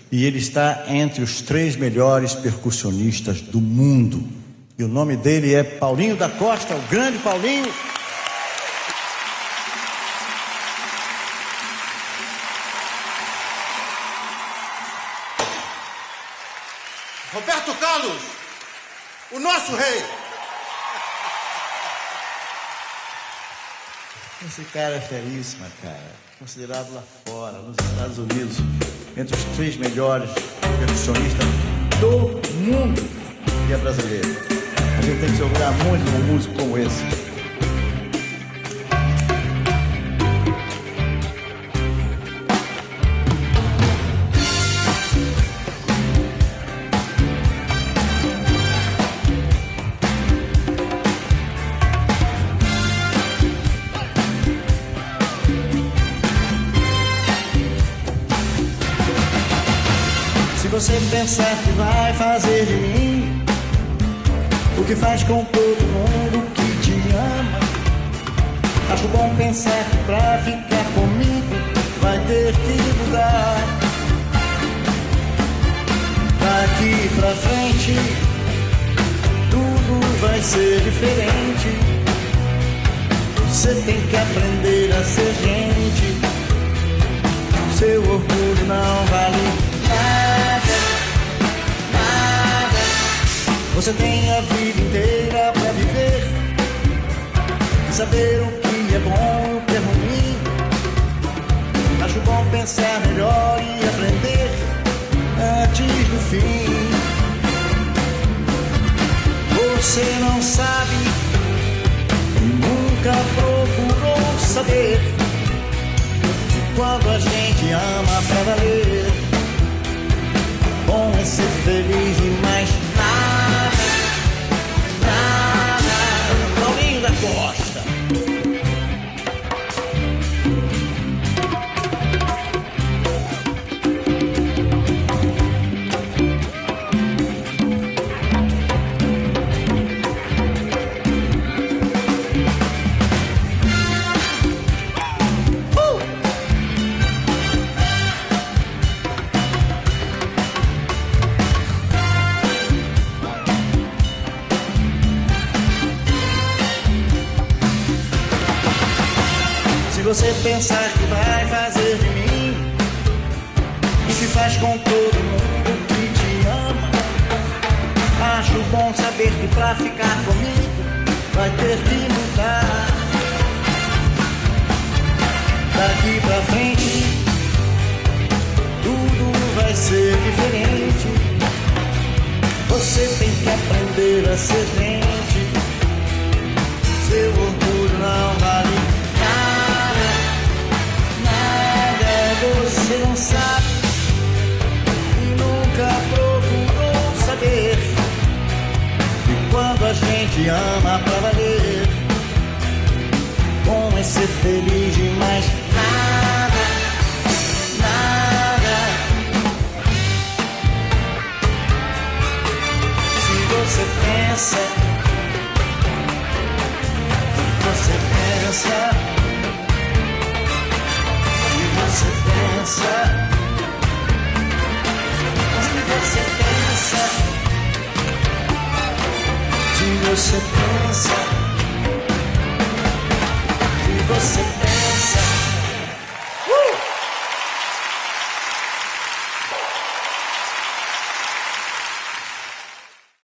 E ele está entre os 3 melhores percussionistas do mundo. E o nome dele é Paulinho da Costa, o grande Paulinho. Roberto Carlos, o nosso rei. Esse cara é feríssimo, cara. Considerado lá fora, nos Estados Unidos, entre os 3 melhores percussionistas do mundo. E é brasileiro. A gente tem que se orgulhar muito de um músico como esse. Se você pensar que vai fazer de mim o que faz com todo mundo que te ama, acho bom pensar que pra ficar comigo vai ter que mudar. Daqui pra frente tudo vai ser diferente. Você tem que aprender a ser gente. Seu orgulho não vale nada, nada. Você tem a vida inteira pra viver e saber o que é bom e o que é ruim. Acho bom pensar melhor e aprender antes do fim. Você não sabe e nunca procurou saber que quando a gente ama pra valer, bom é ser feliz e mais nada, nada. Paulinho da Costa. Se você pensar que vai fazer de mim o que faz com todo mundo que te ama, acho bom saber que pra ficar comigo vai ter que mudar. Daqui pra frente tudo vai ser diferente. Você tem que aprender a ser gente. Seu orgulho não vale nada, nada. Você não sabe e nunca procurou saber que quando a gente ama pra valer, bom é ser feliz e mais nada, nada. Se você pensa, se você pensa, se você pensa, se você pensa, se você pensa, se você